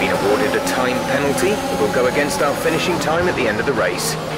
been awarded a time penalty that will go against our finishing time at the end of the race.